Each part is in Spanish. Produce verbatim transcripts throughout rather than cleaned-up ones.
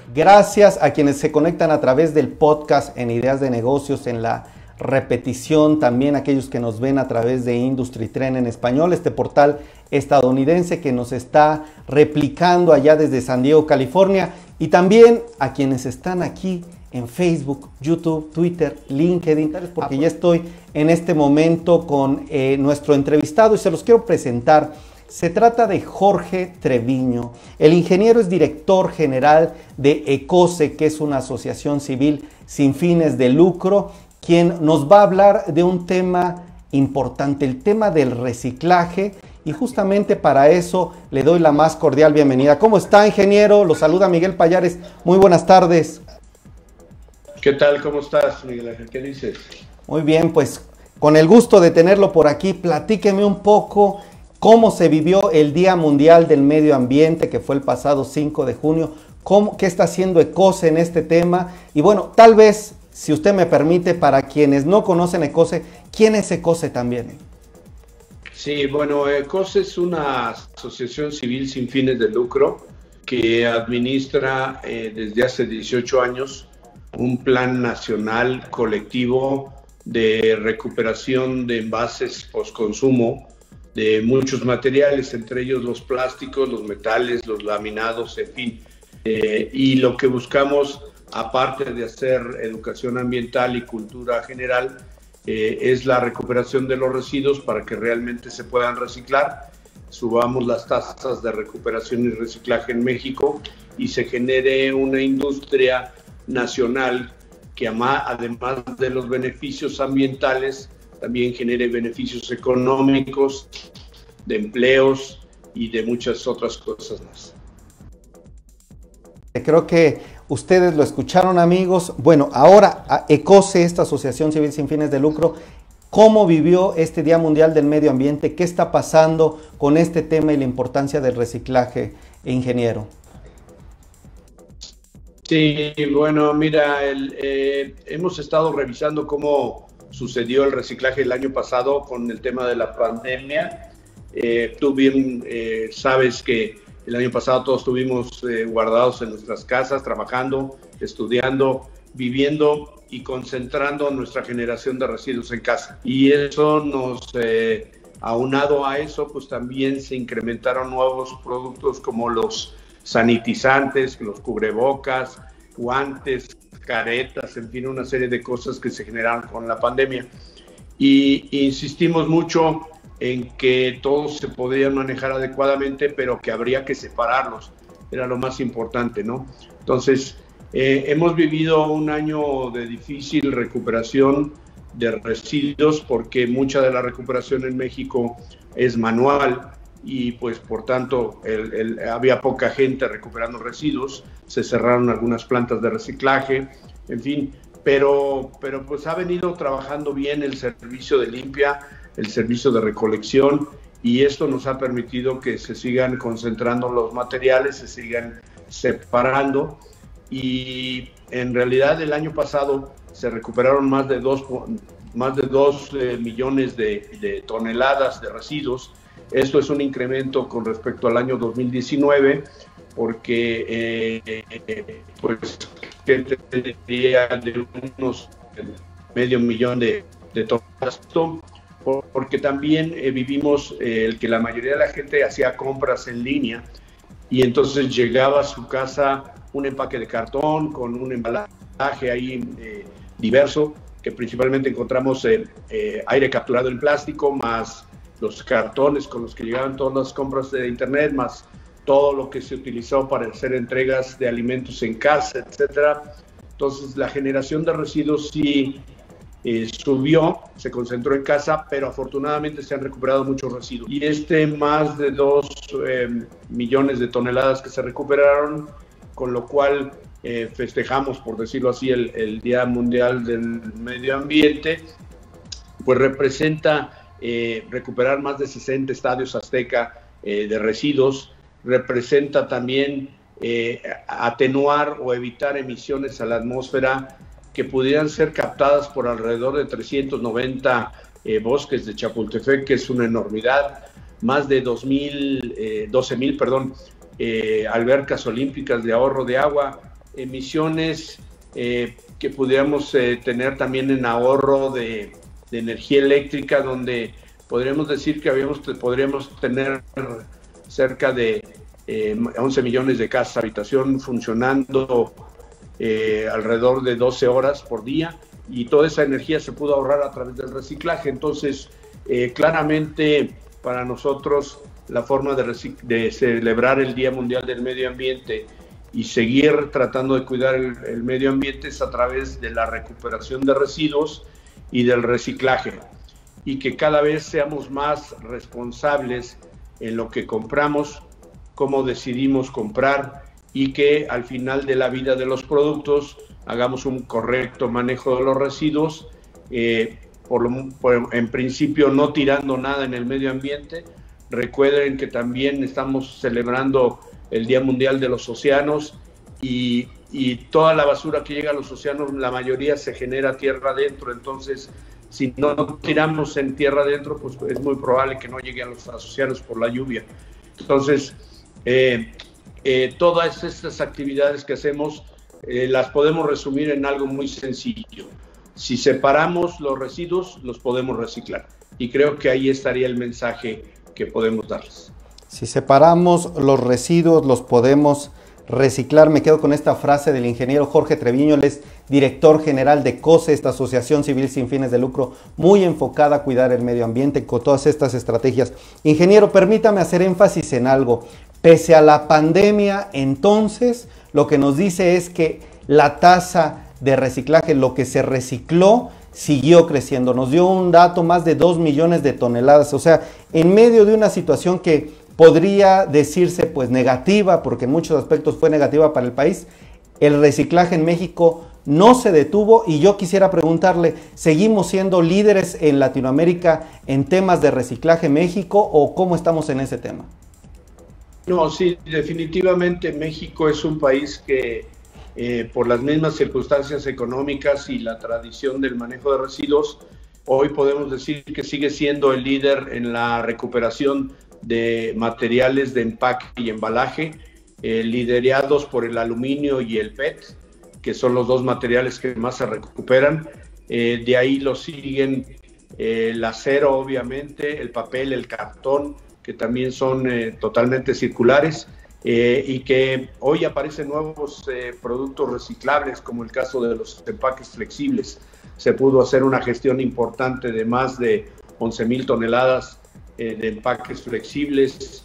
Gracias a quienes se conectan a través del podcast en Ideas de Negocios, en la repetición, también aquellos que nos ven a través de Industry Trend en español, este portal estadounidense que nos está replicando allá desde San Diego, California, y también a quienes están aquí en Facebook, YouTube, Twitter, LinkedIn, porque ya estoy en este momento con eh, nuestro entrevistado y se los quiero presentar. Se trata de Jorge Treviño. El ingeniero es director general de ECOSE, que es una asociación civil sin fines de lucro, quien nos va a hablar de un tema importante, el tema del reciclaje, y justamente para eso le doy la más cordial bienvenida. ¿Cómo está, ingeniero? Lo saluda Miguel Payares. Muy buenas tardes. ¿Qué tal? ¿Cómo estás, Miguel Ángel? ¿Qué dices? Muy bien, pues con el gusto de tenerlo por aquí, platíqueme un poco cómo se vivió el Día Mundial del Medio Ambiente, que fue el pasado cinco de junio, cómo, qué está haciendo ECOSE en este tema, y bueno, tal vez, si usted me permite, para quienes no conocen ECOSE, ¿quién es ECOSE también? Sí, bueno, ECOSE es una asociación civil sin fines de lucro que administra eh, desde hace dieciocho años un plan nacional colectivo de recuperación de envases postconsumo de muchos materiales, entre ellos los plásticos, los metales, los laminados, en fin. Eh, y lo que buscamos, aparte de hacer educación ambiental y cultura general, eh, es la recuperación de los residuos para que realmente se puedan reciclar, subamos las tasas de recuperación y reciclaje en México y se genere una industria nacional que además de los beneficios ambientales también genere beneficios económicos, de empleos y de muchas otras cosas más. Creo que ustedes lo escucharon, amigos. Bueno, ahora ECOSE, esta asociación civil sin fines de lucro, ¿cómo vivió este Día Mundial del Medio Ambiente? ¿Qué está pasando con este tema y la importancia del reciclaje, ingeniero? Sí, bueno, mira, el, eh, hemos estado revisando cómo sucedió el reciclaje el año pasado con el tema de la pandemia. Eh, tú bien eh, sabes que el año pasado todos estuvimos eh, guardados en nuestras casas, trabajando, estudiando, viviendo y concentrando nuestra generación de residuos en casa. Y eso nos, eh, aunado a eso, pues también se incrementaron nuevos productos como los sanitizantes, los cubrebocas, guantes, caretas, en fin, una serie de cosas que se generaron con la pandemia. Y insistimos mucho en que todos se podían manejar adecuadamente, pero que habría que separarlos. Era lo más importante, ¿no? Entonces, eh, hemos vivido un año de difícil recuperación de residuos porque mucha de la recuperación en México es manual y pues por tanto el, el, había poca gente recuperando residuos, se cerraron algunas plantas de reciclaje, en fin, pero, pero pues ha venido trabajando bien el servicio de limpia, el servicio de recolección, y esto nos ha permitido que se sigan concentrando los materiales, se sigan separando, y en realidad el año pasado se recuperaron más de dos, más de dos eh, millones de, de toneladas de residuos. Esto es un incremento con respecto al año dos mil diecinueve, porque eh, pues que tendría de unos medio millón de, de toneladas, porque también eh, vivimos eh, el que la mayoría de la gente hacía compras en línea y entonces llegaba a su casa un empaque de cartón con un embalaje ahí eh, diverso, que principalmente encontramos eh, eh, aire capturado en plástico, más los cartones con los que llegaban todas las compras de internet, más todo lo que se utilizó para hacer entregas de alimentos en casa, etcétera. Entonces la generación de residuos sí eh, subió, se concentró en casa, pero afortunadamente se han recuperado muchos residuos. Y este más de dos eh, millones de toneladas que se recuperaron, con lo cual eh, festejamos, por decirlo así, el, el Día Mundial del Medio Ambiente, pues representa Eh, recuperar más de sesenta estadios Azteca eh, de residuos, representa también eh, atenuar o evitar emisiones a la atmósfera que pudieran ser captadas por alrededor de trescientos noventa eh, bosques de Chapultepec, que es una enormidad, más de dos mil, eh, doce mil, perdón, eh, albercas olímpicas de ahorro de agua, emisiones eh, que pudiéramos eh, tener también en ahorro de, de energía eléctrica, donde podríamos decir que habíamos, podríamos tener cerca de eh, once millones de casas habitación funcionando eh, alrededor de doce horas por día, y toda esa energía se pudo ahorrar a través del reciclaje. Entonces, eh, claramente para nosotros la forma de, de celebrar el Día Mundial del Medio Ambiente y seguir tratando de cuidar el, el medio ambiente es a través de la recuperación de residuos y del reciclaje, y que cada vez seamos más responsables en lo que compramos, cómo decidimos comprar, y que al final de la vida de los productos hagamos un correcto manejo de los residuos, eh, por lo, por, en principio no tirando nada en el medio ambiente. Recuerden que también estamos celebrando el Día Mundial de los Océanos, y, y toda la basura que llega a los océanos, la mayoría se genera tierra adentro. Entonces, si no tiramos en tierra adentro, pues es muy probable que no llegue a los océanos por la lluvia. Entonces, eh, eh, todas estas actividades que hacemos eh, las podemos resumir en algo muy sencillo. Si separamos los residuos, los podemos reciclar. Y creo que ahí estaría el mensaje que podemos darles. Si separamos los residuos, los podemos reciclar. Me quedo con esta frase del ingeniero Jorge Treviño, él es director general de COSE, esta asociación civil sin fines de lucro, muy enfocada a cuidar el medio ambiente con todas estas estrategias. Ingeniero, permítame hacer énfasis en algo. Pese a la pandemia, entonces, lo que nos dice es que la tasa de reciclaje, lo que se recicló, siguió creciendo. Nos dio un dato, más de dos millones de toneladas. O sea, en medio de una situación que podría decirse pues negativa, porque en muchos aspectos fue negativa para el país, el reciclaje en México no se detuvo. Y yo quisiera preguntarle, ¿seguimos siendo líderes en Latinoamérica en temas de reciclaje en México, o cómo estamos en ese tema? No, sí, definitivamente México es un país que eh, por las mismas circunstancias económicas y la tradición del manejo de residuos, hoy podemos decir que sigue siendo el líder en la recuperación de materiales de empaque y embalaje, eh, liderados por el aluminio y el P E T, que son los dos materiales que más se recuperan. Eh, de ahí lo siguen eh, el acero, obviamente, el papel, el cartón, que también son eh, totalmente circulares, eh, y que hoy aparecen nuevos eh, productos reciclables, como el caso de los empaques flexibles. Se pudo hacer una gestión importante de más de once mil toneladas eh, de empaques flexibles,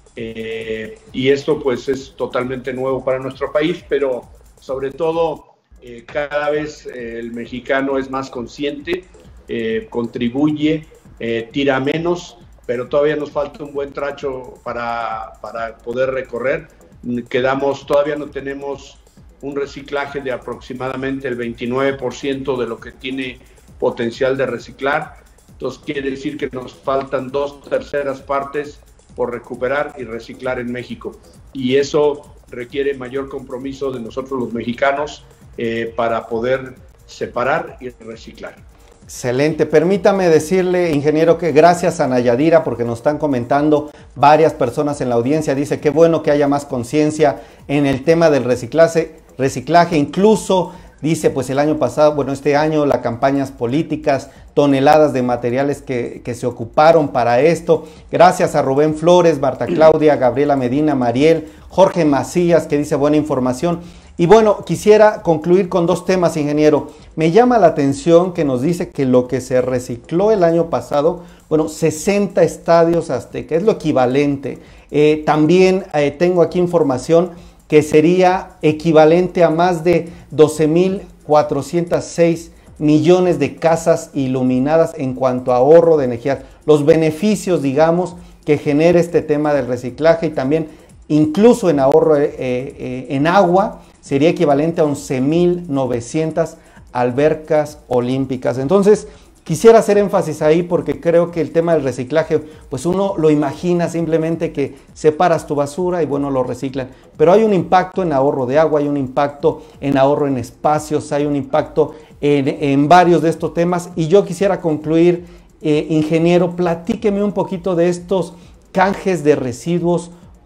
eh, y esto pues es totalmente nuevo para nuestro país, pero sobre todo eh, cada vez eh, el mexicano es más consciente, eh, contribuye, eh, tira menos, pero todavía nos falta un buen trecho para, para poder recorrer. Quedamos, todavía no tenemos un reciclaje de aproximadamente el veintinueve por ciento de lo que tiene potencial de reciclar. Entonces quiere decir que nos faltan dos terceras partes por recuperar y reciclar en México. Y eso requiere mayor compromiso de nosotros los mexicanos eh, para poder separar y reciclar. Excelente. Permítame decirle, ingeniero, que gracias a Nayadira, porque nos están comentando varias personas en la audiencia, dice que bueno que haya más conciencia en el tema del reciclaje, reciclaje, incluso dice pues el año pasado, bueno este año, las campañas políticas, toneladas de materiales que, que se ocuparon para esto. Gracias a Rubén Flores, Marta Claudia, Gabriela Medina, Mariel, Jorge Macías, que dice buena información. Y bueno, quisiera concluir con dos temas, ingeniero. Me llama la atención que nos dice que lo que se recicló el año pasado, bueno, sesenta estadios Azteca, es lo equivalente. Eh, también eh, tengo aquí información que sería equivalente a más de doce mil cuatrocientos seis millones de casas iluminadas en cuanto a ahorro de energía. Los beneficios, digamos, que genera este tema del reciclaje, y también incluso en ahorro eh, eh, en agua, sería equivalente a once mil novecientas albercas olímpicas. Entonces, quisiera hacer énfasis ahí, porque creo que el tema del reciclaje, pues uno lo imagina simplemente que separas tu basura y bueno, lo reciclan. Pero hay un impacto en ahorro de agua, hay un impacto en ahorro en espacios, hay un impacto en, en varios de estos temas. Y yo quisiera concluir, eh, ingeniero, platíqueme un poquito de estos canjes de residuos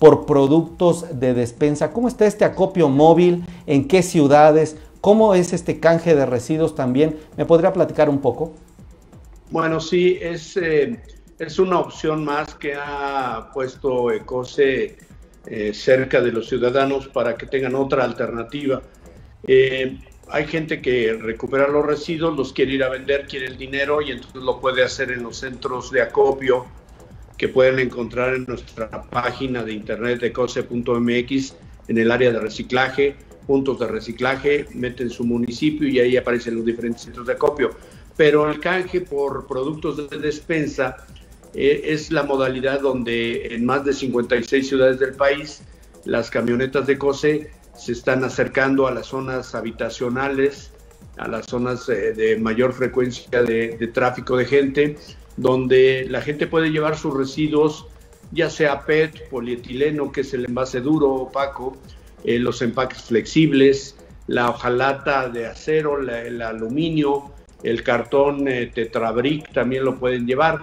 por productos de despensa. ¿Cómo está este acopio móvil? ¿En qué ciudades? ¿Cómo es este canje de residuos también? ¿Me podría platicar un poco? Bueno, sí, es, eh, es una opción más que ha puesto Ecose eh, cerca de los ciudadanos para que tengan otra alternativa. Eh, hay gente que recupera los residuos, los quiere ir a vender, quiere el dinero y entonces lo puede hacer en los centros de acopio que pueden encontrar en nuestra página de internet ecose punto m x en el área de reciclaje, puntos de reciclaje, meten su municipio y ahí aparecen los diferentes centros de acopio. Pero el canje por productos de despensa eh, es la modalidad donde en más de cincuenta y seis ciudades del país las camionetas de Ecose se están acercando a las zonas habitacionales, a las zonas eh, de mayor frecuencia de, de tráfico de gente, donde la gente puede llevar sus residuos, ya sea P E T, polietileno, que es el envase duro, opaco, eh, los empaques flexibles, la hojalata de acero, la, el aluminio, el cartón eh, Tetrabric también lo pueden llevar.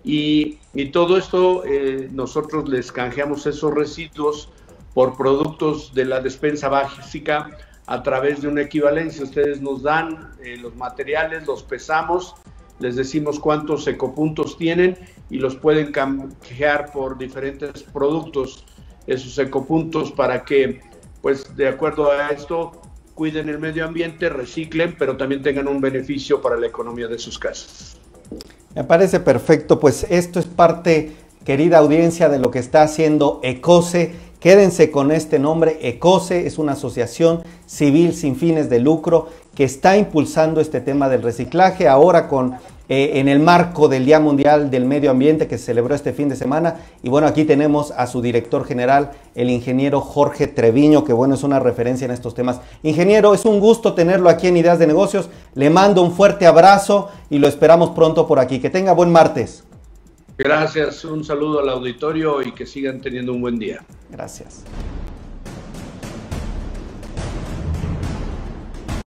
Y, y todo esto eh, nosotros les canjeamos esos residuos por productos de la despensa básica a través de una equivalencia. Ustedes nos dan eh, los materiales, los pesamos, les decimos cuántos ecopuntos tienen y los pueden canjear por diferentes productos, esos ecopuntos, para que, pues de acuerdo a esto, cuiden el medio ambiente, reciclen, pero también tengan un beneficio para la economía de sus casas. Me parece perfecto, pues esto es parte, querida audiencia, de lo que está haciendo Ecose. Quédense con este nombre. Ecose es una asociación civil sin fines de lucro que está impulsando este tema del reciclaje, ahora con eh, en el marco del Día Mundial del Medio Ambiente que se celebró este fin de semana. Y bueno, aquí tenemos a su director general, el ingeniero Jorge Treviño, que bueno, es una referencia en estos temas. Ingeniero, es un gusto tenerlo aquí en Ideas de Negocios. Le mando un fuerte abrazo y lo esperamos pronto por aquí. Que tenga buen martes. Gracias, un saludo al auditorio y que sigan teniendo un buen día. Gracias.